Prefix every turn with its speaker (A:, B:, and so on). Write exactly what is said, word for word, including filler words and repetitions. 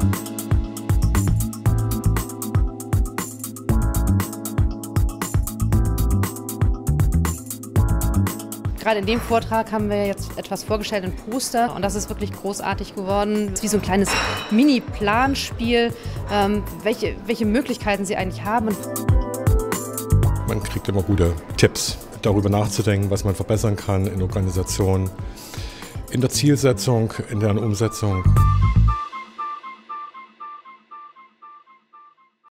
A: Gerade in dem Vortrag haben wir jetzt etwas vorgestellt, ein Poster, und das ist wirklich großartig geworden. Es ist wie so ein kleines Mini-Planspiel, ähm, welche, welche Möglichkeiten Sie eigentlich haben.
B: Man kriegt immer gute Tipps, darüber nachzudenken, was man verbessern kann in Organisationen, in der Zielsetzung, in deren Umsetzung.